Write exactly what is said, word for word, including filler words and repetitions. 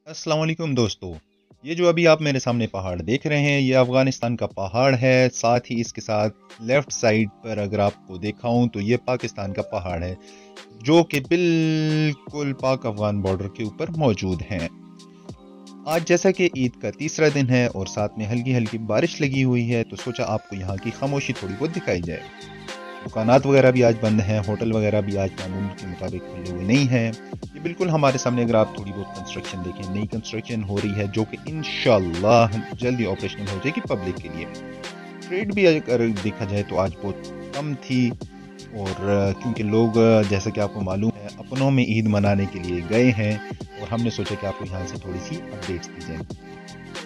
अस्सलाम वालेकुम दोस्तों। ये जो अभी आप मेरे सामने पहाड़ देख रहे हैं, ये अफ़गानिस्तान का पहाड़ है। साथ ही इसके साथ लेफ़्ट साइड पर अगर आपको दिखाऊँ तो ये पाकिस्तान का पहाड़ है, जो कि बिल्कुल पाक-अफ़गान बॉर्डर के ऊपर मौजूद हैं। आज जैसा कि ईद का तीसरा दिन है और साथ में हल्की-हल्की बारिश लगी हुई है, तो सोचा आपको यहाँ की खामोशी थोड़ी बहुत दिखाई जाए। दुकानात वगैरह भी आज बंद हैं, होटल वगैरह भी आज मामूल के मुताबिक खुले हुए नहीं हैं। ये बिल्कुल हमारे सामने अगर आप थोड़ी बहुत कंस्ट्रक्शन देखें, नई कंस्ट्रक्शन हो रही है जो कि इंशाल्लाह जल्दी ऑपरेशनल हो जाएगी पब्लिक के लिए। ट्रेड भी अगर देखा जाए तो आज बहुत कम थी और क्योंकि लोग जैसा कि आपको मालूम है अपनों में ईद मनाने के लिए गए हैं और हमने सोचा कि आपको यहाँ से थोड़ी सी अपडेट्स दी जाए।